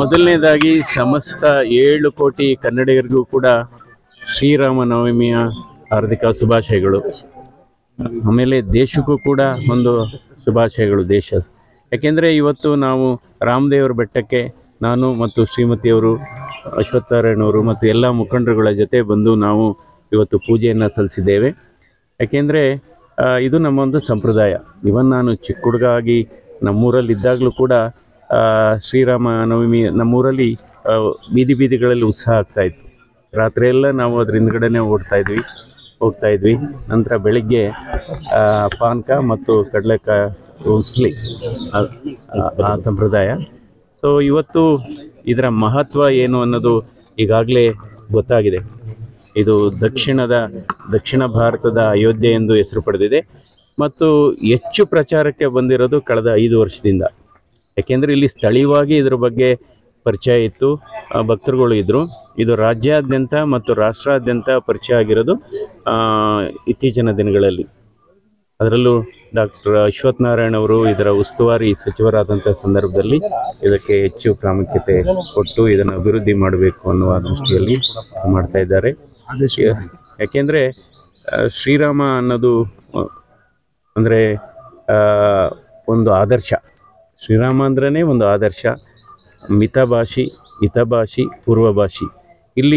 ಮೊದಲನೇದಾಗಿ ಸಮಸ್ತ 7 ಕೋಟಿ ಕನ್ನಡಿಗರಿಗೂ ಕೂಡ ಶ್ರೀರಾಮನವಮಿಯ ಹಾರ್ದಿಕ ಶುಭಾಶಯಗಳು. ಆಮೇಲೆ ದೇಶಕ್ಕೂ ಕೂಡ ಒಂದು ಶುಭಾಶಯಗಳು ದೇಶ. ಯಾಕೆಂದರೆ ಇವತ್ತು ನಾವು ರಾಮದೇವರ ಬೆಟ್ಟಕ್ಕೆ ನಾನು ಮತ್ತು ಶ್ರೀಮತಿಯವರು, ಅಶ್ವತ್ಥನಾರಾಯಣವರು ಮತ್ತು ಎಲ್ಲ ಮುಖಂಡರುಗಳ ಜೊತೆ ಬಂದು ನಾವು ಇವತ್ತು ಪೂಜೆಯನ್ನು ಸಲ್ಲಿಸಿದ್ದೇವೆ. ಯಾಕೆಂದರೆ ಇದು ನಮ್ಮೊಂದು ಸಂಪ್ರದಾಯ. ಇವನ್ ನಾನು ಚಿಕ್ಕ ಹುಡುಗ ಆಗಿ ನಮ್ಮೂರಲ್ಲಿದ್ದಾಗಲೂ ಕೂಡ ಶ್ರೀರಾಮನವಮಿ ನಮ್ಮೂರಲ್ಲಿ ಬೀದಿ ಬೀದಿಗಳಲ್ಲಿ ಉತ್ಸಾಹ ಆಗ್ತಾಯಿತ್ತು. ರಾತ್ರಿಯೆಲ್ಲ ನಾವು ಅದ್ರ ಹಿಂದ್ಗಡೆನೇ ಹೋಗ್ತಾ ಇದ್ವಿ. ನಂತರ ಬೆಳಿಗ್ಗೆ ಪಾನಕ ಮತ್ತು ಕಡಲೆಕಾಯಿ ಉಸ್ಲಿ ಆ ಸಂಪ್ರದಾಯ. ಸೊ ಇವತ್ತು ಇದರ ಮಹತ್ವ ಏನು ಅನ್ನೋದು ಈಗಾಗಲೇ ಗೊತ್ತಾಗಿದೆ. ಇದು ದಕ್ಷಿಣ ಭಾರತದ ಅಯೋಧ್ಯೆ ಎಂದು ಹೆಸರು ಪಡೆದಿದೆ ಮತ್ತು ಹೆಚ್ಚು ಪ್ರಚಾರಕ್ಕೆ ಬಂದಿರೋದು ಕಳೆದ 5 ವರ್ಷದಿಂದ. ಯಾಕೆಂದರೆ ಇಲ್ಲಿ ಸ್ಥಳೀಯವಾಗಿ ಇದ್ರ ಬಗ್ಗೆ ಪರಿಚಯ ಇತ್ತು, ಭಕ್ತರುಗಳು ಇದ್ದರು. ಇದು ರಾಜ್ಯಾದ್ಯಂತ ಮತ್ತು ರಾಷ್ಟ್ರಾದ್ಯಂತ ಪರಿಚಯ ಆಗಿರೋದು ಇತ್ತೀಚಿನ ದಿನಗಳಲ್ಲಿ. ಅದರಲ್ಲೂ ಡಾಕ್ಟರ್ ಅಶ್ವತ್ಥನಾರಾಯಣವರು ಇದರ ಉಸ್ತುವಾರಿ ಸಚಿವರಾದಂಥ ಸಂದರ್ಭದಲ್ಲಿ ಇದಕ್ಕೆ ಹೆಚ್ಚು ಪ್ರಾಮುಖ್ಯತೆ ಕೊಟ್ಟು ಇದನ್ನು ಅಭಿವೃದ್ಧಿ ಮಾಡಬೇಕು ಅನ್ನುವ ದೃಷ್ಟಿಯಲ್ಲಿ ಮಾಡ್ತಾ ಇದ್ದಾರೆ. ಯಾಕೆಂದರೆ ಶ್ರೀರಾಮ ಅನ್ನೋದು ಅಂದರೆ ಒಂದು ಆದರ್ಶ. ಶ್ರೀರಾಮ ಅಂದ್ರೇ ಒಂದು ಆದರ್ಶ. ಮಿತಭಾಷಿ, ಹಿತಭಾಷಿ, ಪೂರ್ವಭಾಷಿ. ಇಲ್ಲಿ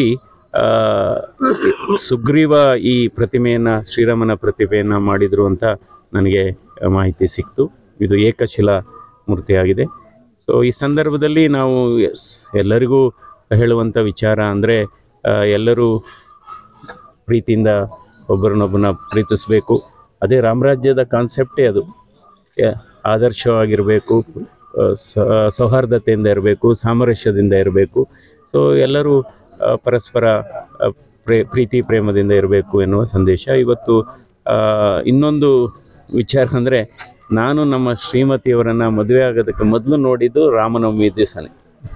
ಸುಗ್ರೀವ ಈ ಪ್ರತಿಮೆಯನ್ನು, ಶ್ರೀರಾಮನ ಪ್ರತಿಮೆಯನ್ನು ಮಾಡಿದರು ಅಂತ ನನಗೆ ಮಾಹಿತಿ ಸಿಕ್ತು. ಇದು ಏಕಶಿಲಾ ಮೂರ್ತಿಯಾಗಿದೆ. ಸೊ ಈ ಸಂದರ್ಭದಲ್ಲಿ ನಾವು ಎಲ್ಲರಿಗೂ ಹೇಳುವಂಥ ವಿಚಾರ ಅಂದರೆ ಎಲ್ಲರೂ ಪ್ರೀತಿಯಿಂದ ಒಬ್ಬರನ್ನೊಬ್ಬನ ಪ್ರೀತಿಸಬೇಕು. ಅದೇ ರಾಮರಾಜ್ಯದ ಕಾನ್ಸೆಪ್ಟೇ ಅದು. ಆದರ್ಶವಾಗಿರಬೇಕು, ಸೌಹಾರ್ದತೆಯಿಂದ ಇರಬೇಕು, ಸಾಮರಸ್ಯದಿಂದ ಇರಬೇಕು. ಸೊ ಎಲ್ಲರೂ ಪರಸ್ಪರ ಪ್ರೀತಿ ಪ್ರೇಮದಿಂದ ಇರಬೇಕು ಎನ್ನುವ ಸಂದೇಶ. ಇವತ್ತು ಇನ್ನೊಂದು ವಿಚಾರ ಅಂದರೆ, ನಾನು ನಮ್ಮ ಶ್ರೀಮತಿಯವರನ್ನು ಮದುವೆ ಆಗೋದಕ್ಕೆ ಮೊದಲು ನೋಡಿದ್ದು ರಾಮನವಮಿ ದಿವಸನೇ.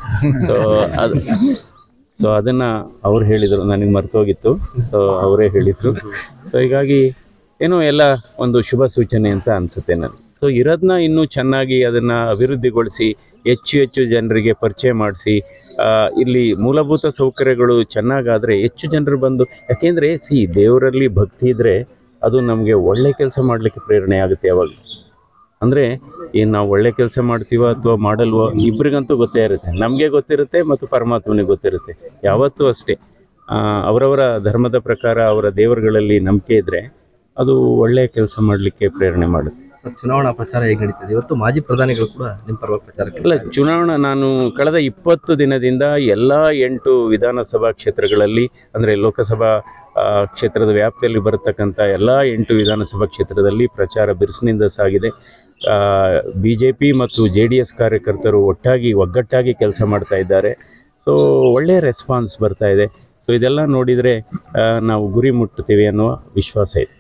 ಸೊ ಅದನ್ನು ಅವ್ರು ಹೇಳಿದರು, ನನಗೆ ಮರ್ತೋಗಿತ್ತು. ಸೊ ಅವರೇ ಹೇಳಿದರು. ಸೊ ಹೀಗಾಗಿ ಏನೋ ಎಲ್ಲ ಒಂದು ಶುಭ ಸೂಚನೆ ಅಂತ ಅನಿಸುತ್ತೆ ನನಗೆ. ಸೊ ಇರೋದನ್ನ ಇನ್ನೂ ಚೆನ್ನಾಗಿ ಅದನ್ನು ಅಭಿವೃದ್ಧಿಗೊಳಿಸಿ ಹೆಚ್ಚು ಜನರಿಗೆ ಪರಿಚಯ ಮಾಡಿಸಿ, ಇಲ್ಲಿ ಮೂಲಭೂತ ಸೌಕರ್ಯಗಳು ಚೆನ್ನಾಗಾದರೆ ಹೆಚ್ಚು ಜನರು ಬಂದು, ಯಾಕೆಂದರೆ ದೇವರಲ್ಲಿ ಭಕ್ತಿ ಇದ್ದರೆ ಅದು ನಮಗೆ ಒಳ್ಳೆ ಕೆಲಸ ಮಾಡಲಿಕ್ಕೆ ಪ್ರೇರಣೆ ಆಗುತ್ತೆ. ಯಾವಾಗ ಅಂದರೆ ಏನು ನಾವು ಒಳ್ಳೆ ಕೆಲಸ ಮಾಡ್ತೀವೋ ಅಥವಾ ಮಾಡಲ್ವೋ ಇಬ್ಬರಿಗಂತೂ ಗೊತ್ತೇ ಇರುತ್ತೆ. ನಮಗೆ ಗೊತ್ತಿರುತ್ತೆ ಮತ್ತು ಪರಮಾತ್ಮನಿಗೆ ಗೊತ್ತಿರುತ್ತೆ. ಯಾವತ್ತೂ ಅಷ್ಟೇ ಅವರವರ ಧರ್ಮದ ಪ್ರಕಾರ ಅವರ ದೇವರುಗಳಲ್ಲಿ ನಂಬಿಕೆ ಇದ್ದರೆ ಅದು ಒಳ್ಳೆಯ ಕೆಲಸ ಮಾಡಲಿಕ್ಕೆ ಪ್ರೇರಣೆ ಮಾಡುತ್ತೆ. ಸರ್, ಚುನಾವಣಾ ಪ್ರಚಾರ ಹೇಗೆ ನಡೀತದೆ? ಇವತ್ತು ಮಾಜಿ ಪ್ರಧಾನಿಗಳು ಕೂಡ ನಿಮ್ಮ ಪರವಾಗಿ ಪ್ರಚಾರಕ್ಕೆ ಅಲ್ಲ, ಚುನಾವಣಾ ನಾನು ಕಳೆದ 20 ದಿನದಿಂದ ಎಲ್ಲ 8 ವಿಧಾನಸಭಾ ಕ್ಷೇತ್ರಗಳಲ್ಲಿ, ಅಂದರೆ ಲೋಕಸಭಾ ಕ್ಷೇತ್ರದ ವ್ಯಾಪ್ತಿಯಲ್ಲಿ ಬರತಕ್ಕಂಥ ಎಲ್ಲ 8 ವಿಧಾನಸಭಾ ಕ್ಷೇತ್ರದಲ್ಲಿ ಪ್ರಚಾರ ಬಿರುಸಿನಿಂದ ಸಾಗಿದೆ. BJP ಮತ್ತು JDS ಕಾರ್ಯಕರ್ತರು ಒಗ್ಗಟ್ಟಾಗಿ ಕೆಲಸ ಮಾಡ್ತಾ ಇದ್ದಾರೆ. ಸೊ ಒಳ್ಳೆಯ ರೆಸ್ಪಾನ್ಸ್ ಬರ್ತಾ ಇದೆ. ಸೊ ಇದೆಲ್ಲ ನೋಡಿದರೆ ನಾವು ಗುರಿ ಮುಟ್ಟುತ್ತೀವಿ ಅನ್ನುವ ವಿಶ್ವಾಸ ಇದೆ.